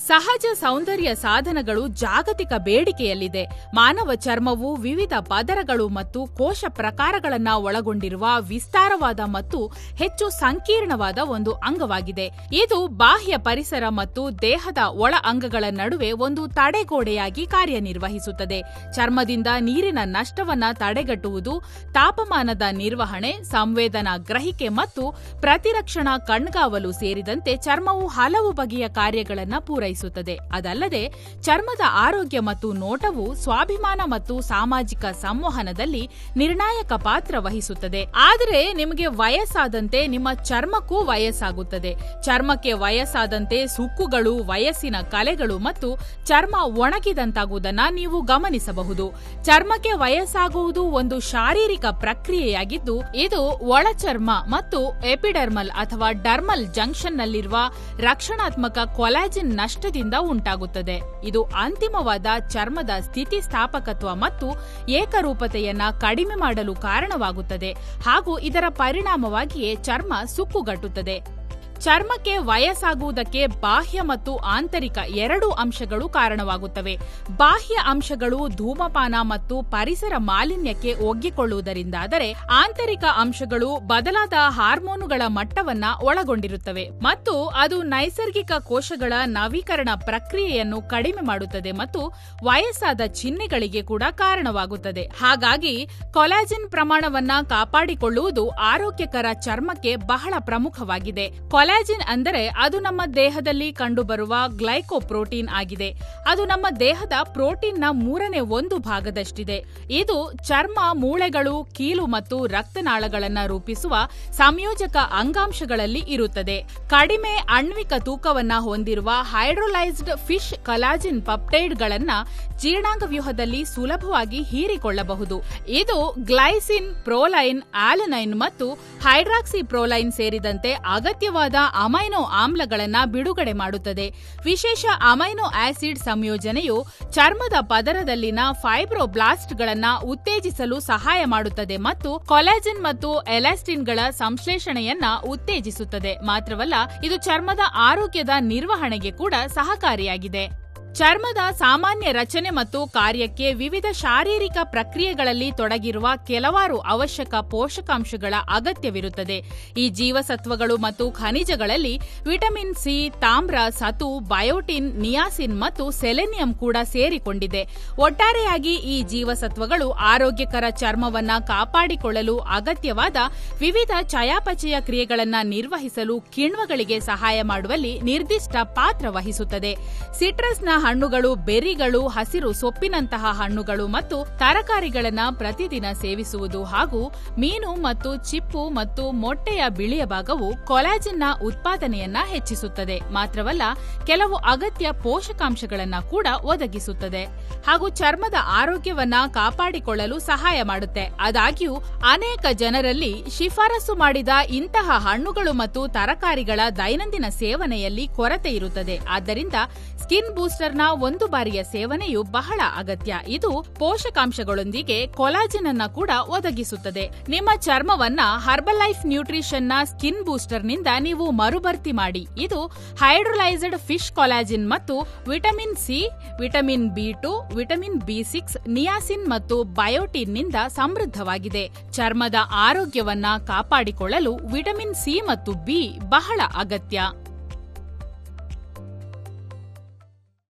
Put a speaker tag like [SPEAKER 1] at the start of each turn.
[SPEAKER 1] ಸಹಜ ಸೌಂದರ್ಯ ಸಾಧನಗಳು ಜಾಗತಿಕ ಬೇಡಿಕೆಯಲ್ಲಿದೆ. ಮಾನವ ಚರ್ಮವು ವಿವಿಧ ಪದರಗಳು ಮತ್ತು ಕೋಶ ಪ್ರಕಾರಗಳನ್ನು ಒಳಗೊಂಡಿರುವ ವಿಸ್ತಾರವಾದ ಮತ್ತು ಹೆಚ್ಚು ಸಂಕೀರ್ಣವಾದ ಒಂದು ಅಂಗವಾಗಿದೆ. ಇದು ಬಾಹ್ಯ ಪರಿಸರ ಮತ್ತು ದೇಹದ ಒಳ ಅಂಗಗಳ ನಡುವೆ ಒಂದು ತಡೆಗೋಡೆಯಾಗಿ ಕಾರ್ಯನಿರ್ವಹಿಸುತ್ತದೆ. ಚರ್ಮದಿಂದ ನೀರಿನ ನಷ್ಟವನ್ನು ತಡೆಗಟ್ಟುವುದು, ತಾಪಮಾನದ ನಿರ್ವಹಣೆ, ಸಂವೇದನಾ ಗ್ರಹಿಕೆ ಮತ್ತು ಪ್ರತಿರಕ್ಷಣಾ ಕಣ್ಗಾವಲು ಸೇರಿದಂತೆ ಚರ್ಮವು ಹಲವು ಬಗೆಯ ಕಾರ್ಯಗಳನ್ನು ಪೂರೈಸುತ್ತದೆ. ಅದಲ್ಲದೆ ಚರ್ಮದ ಆರೋಗ್ಯ ಮತ್ತು ನೋಟವು ಸ್ವಾಭಿಮಾನ ಮತ್ತು ಸಾಮಾಜಿಕ ಸಂವಹನದಲ್ಲಿ ನಿರ್ಣಾಯಕ ಪಾತ್ರ ವಹಿಸುತ್ತದೆ. ಆದರೆ ನಿಮಗೆ ವಯಸ್ಸಾದಂತೆ ನಿಮ್ಮ ಚರ್ಮಕ್ಕೂ ವಯಸ್ಸಾಗುತ್ತದೆ. ಚರ್ಮಕ್ಕೆ ವಯಸ್ಸಾದಂತೆ ಸುಕ್ಕುಗಳು, ವಯಸ್ಸಿನ ಕಲೆಗಳು ಮತ್ತು ಚರ್ಮ ಒಣಗಿದಂತಾಗುವುದನ್ನು ನೀವು ಗಮನಿಸಬಹುದು. ಚರ್ಮಕ್ಕೆ ವಯಸ್ಸಾಗುವುದು ಒಂದು ಶಾರೀರಿಕ ಪ್ರಕ್ರಿಯೆಯಾಗಿದ್ದು, ಇದು ಒಳಚರ್ಮ ಮತ್ತು ಎಪಿಡರ್ಮಲ್ ಅಥವಾ ಡರ್ಮಲ್ ಜಂಕ್ಷನ್ನಲ್ಲಿರುವ ರಕ್ಷಣಾತ್ಮಕ ಕೊಲಾಜಿನ್ ನಷ್ಟದಿಂದ ಉಂಟಾಗುತ್ತದೆ. ಇದು ಅಂತಿಮವಾದ ಚರ್ಮದ ಸ್ಥಿತಿಸ್ಥಾಪಕತ್ವ ಮತ್ತು ಏಕರೂಪತೆಯನ್ನ ಕಡಿಮೆ ಮಾಡಲು ಕಾರಣವಾಗುತ್ತದೆ ಹಾಗೂ ಇದರ ಪರಿಣಾಮವಾಗಿಯೇ ಚರ್ಮ ಸುಕ್ಕುಗಟ್ಟುತ್ತದೆ. ಚರ್ಮಕ್ಕೆ ವಯಸ್ಸಾಗುವುದಕ್ಕೆ ಬಾಹ್ಯ ಮತ್ತು ಆಂತರಿಕ ಎರಡೂ ಅಂಶಗಳು ಕಾರಣವಾಗುತ್ತವೆ. ಬಾಹ್ಯ ಅಂಶಗಳು ಧೂಮಪಾನ ಮತ್ತು ಪರಿಸರ ಮಾಲಿನ್ಯಕ್ಕೆ ಒಗ್ಗಿಕೊಳ್ಳುವುದರಿಂದಾದರೆ, ಆಂತರಿಕ ಅಂಶಗಳು ಬದಲಾದ ಹಾರ್ಮೋನುಗಳ ಮಟ್ಟವನ್ನ ಒಳಗೊಂಡಿರುತ್ತವೆ ಮತ್ತು ಅದು ನೈಸರ್ಗಿಕ ಕೋಶಗಳ ನವೀಕರಣ ಪ್ರಕ್ರಿಯೆಯನ್ನು ಕಡಿಮೆ ಮಾಡುತ್ತದೆ ಮತ್ತು ವಯಸ್ಸಾದ ಚಿಹ್ನೆಗಳಿಗೆ ಕೂಡ ಕಾರಣವಾಗುತ್ತದೆ. ಹಾಗಾಗಿ ಕೊಲಾಜಿನ್ ಪ್ರಮಾಣವನ್ನ ಕಾಪಾಡಿಕೊಳ್ಳುವುದು ಆರೋಗ್ಯಕರ ಚರ್ಮಕ್ಕೆ ಬಹಳ ಪ್ರಮುಖವಾಗಿದೆ. ಕೊಲಾಜಿನ್ ಅಂದರೆ ಅದು ನಮ್ಮ ದೇಹದಲ್ಲಿ ಕಂಡುಬರುವ ಗ್ಲೈಕೋಪ್ರೋಟೀನ್ ಆಗಿದೆ. ಅದು ನಮ್ಮ ದೇಹದ ಪ್ರೋಟೀನ್ನ 1/3 ಭಾಗದಷ್ಟಿದೆ. ಇದು ಚರ್ಮ, ಮೂಳೆಗಳು, ಕೀಲು ಮತ್ತು ರಕ್ತನಾಳಗಳನ್ನು ರೂಪಿಸುವ ಸಂಯೋಜಕ ಅಂಗಾಂಶಗಳಲ್ಲಿ ಇರುತ್ತದೆ. ಕಡಿಮೆ ಆಣ್ವಿಕ ತೂಕವನ್ನ ಹೊಂದಿರುವ ಹೈಡ್ರೋಲೈಸ್ಡ್ ಫಿಶ್ ಕೊಲಾಜಿನ್ ಪೆಪ್ಟೈಡ್ಗಳನ್ನು ಜೀರ್ಣಾಂಗ ವ್ಯೂಹದಲ್ಲಿ ಸುಲಭವಾಗಿ ಹೀರಿಕೊಳ್ಳಬಹುದು. ಇದು ಗ್ಲೈಸಿನ್, ಪ್ರೋಲೈನ್, ಆಲನೈನ್ ಮತ್ತು ಹೈಡ್ರಾಕ್ಸಿ ಪ್ರೋಲೈನ್ ಸೇರಿದಂತೆ ಅಗತ್ಯವಾದ ಅಮೈನೋ ಆಮ್ಲಗಳನ್ನು ಬಿಡುಗಡೆ ಮಾಡುತ್ತದೆ. ವಿಶೇಷ ಅಮೈನೋ ಆಸಿಡ್ ಸಂಯೋಜನೆಯು ಚರ್ಮದ ಪದರದಲ್ಲಿನ ಫೈಬ್ರೋಬ್ಲಾಸ್ಟ್ಗಳನ್ನು ಉತ್ತೇಜಿಸಲು ಸಹಾಯ ಮಾಡುತ್ತದೆ ಮತ್ತು ಕೊಲಾಜಿನ್ ಮತ್ತು ಎಲಾಸ್ಟಿನ್ಗಳ ಸಂಶ್ಲೇಷಣೆಯನ್ನ ಉತ್ತೇಜಿಸುತ್ತದೆ. ಮಾತ್ರವಲ್ಲ, ಇದು ಚರ್ಮದ ಆರೋಗ್ಯದ ನಿರ್ವಹಣೆಗೆ ಕೂಡ ಸಹಕಾರಿಯಾಗಿದೆ. ಚರ್ಮದ ಸಾಮಾನ್ಯ ರಚನೆ ಮತ್ತು ಕಾರ್ಯಕ್ಕೆ ವಿವಿಧ ಶಾರೀರಿಕ ಪ್ರಕ್ರಿಯೆಗಳಲ್ಲಿ ತೊಡಗಿರುವ ಕೆಲವಾರು ಅವಶ್ಯಕ ಪೋಷಕಾಂಶಗಳ ಅಗತ್ಯವಿರುತ್ತದೆ. ಈ ಜೀವಸತ್ವಗಳು ಮತ್ತು ಖನಿಜಗಳಲ್ಲಿ ವಿಟಮಿನ್ ಸಿ, ತಾಮ್ರ, ಸತು, ಬಯೋಟಿನ್, ನಿಯಾಸಿನ್ ಮತ್ತು ಸೆಲೆನಿಯಂ ಕೂಡ ಸೇರಿಕೊಂಡಿದೆ. ಒಟ್ಟಾರೆಯಾಗಿ ಈ ಜೀವಸತ್ವಗಳು ಆರೋಗ್ಯಕರ ಚರ್ಮವನ್ನ ಕಾಪಾಡಿಕೊಳ್ಳಲು ಅಗತ್ಯವಾದ ವಿವಿಧ ಚಯಾಪಚಯ ಕ್ರಿಯೆಗಳನ್ನು ನಿರ್ವಹಿಸಲು ಕಿಣ್ವಗಳಿಗೆ ಸಹಾಯ ಮಾಡುವಲ್ಲಿ ನಿರ್ದಿಷ್ಟ ಪಾತ್ರ ವಹಿಸುತ್ತದೆ. ಸಿಟ್ರಸ್ನ ಹಣ್ಣುಗಳು, ಬೆರ್ರಿಗಳು, ಹಸಿರು ಸೊಪ್ಪಿನಂತಹ ಹಣ್ಣುಗಳು ಮತ್ತು ತರಕಾರಿಗಳನ್ನು ಪ್ರತಿದಿನ ಸೇವಿಸುವುದು ಹಾಗೂ ಮೀನು ಮತ್ತು ಚಿಪ್ಪು ಮತ್ತು ಮೊಟ್ಟೆಯ ಬಿಳಿಯ ಭಾಗವು ಕೊಲಾಜಿನ್ನ ಉತ್ಪಾದನೆಯನ್ನ ಹೆಚ್ಚಿಸುತ್ತದೆ. ಮಾತ್ರವಲ್ಲ, ಕೆಲವು ಅಗತ್ಯ ಪೋಷಕಾಂಶಗಳನ್ನು ಕೂಡ ಒದಗಿಸುತ್ತದೆ ಹಾಗೂ ಚರ್ಮದ ಆರೋಗ್ಯವನ್ನ ಕಾಪಾಡಿಕೊಳ್ಳಲು ಸಹಾಯ ಮಾಡುತ್ತೆ. ಆದಾಗ್ಯೂ ಅನೇಕ ಜನರಲ್ಲಿ ಶಿಫಾರಸು ಮಾಡಿದ ಇಂತಹ ಹಣ್ಣುಗಳು ಮತ್ತು ತರಕಾರಿಗಳ ದೈನಂದಿನ ಸೇವನೆಯಲ್ಲಿ ಕೊರತೆ ಇರುತ್ತದೆ. ಆದ್ದರಿಂದ ಸ್ಕಿನ್ ಬೂಸ್ಟರ್ನ ಒಂದು ಬಾರಿಯ ಸೇವನೆಯು ಬಹಳ ಅಗತ್ಯ. ಇದು ಪೋಷಕಾಂಶಗಳೊಂದಿಗೆ ಕೊಲಾಜಿನ್ ಅನ್ನ ಕೂಡ ಒದಗಿಸುತ್ತದೆ. ನಿಮ್ಮ ಚರ್ಮವನ್ನ ಹರ್ಬಲ್ ಲೈಫ್ ನ್ಯೂಟ್ರಿಷನ್ನ ಸ್ಕಿನ್ ಬೂಸ್ಟರ್ನಿಂದ ನೀವು ಮರುಭರ್ತಿ ಮಾಡಿ. ಇದು ಹೈಡ್ರೋಲೈಸ್ಡ್ ಫಿಶ್ ಕೊಲಾಜಿನ್ ಮತ್ತು ವಿಟಮಿನ್ ಸಿ, ವಿಟಮಿನ್ ಬಿ2, ವಿಟಮಿನ್ ಬಿ6, ನಿಯಾಸಿನ್ ಮತ್ತು ಬಯೋಟಿನ್ನಿಂದ ಸಮೃದ್ಧವಾಗಿದೆ. ಚರ್ಮದ ಆರೋಗ್ಯವನ್ನ ಕಾಪಾಡಿಕೊಳ್ಳಲು ವಿಟಮಿನ್ ಸಿ ಮತ್ತು ಬಿ ಬಹಳ ಅಗತ್ಯ.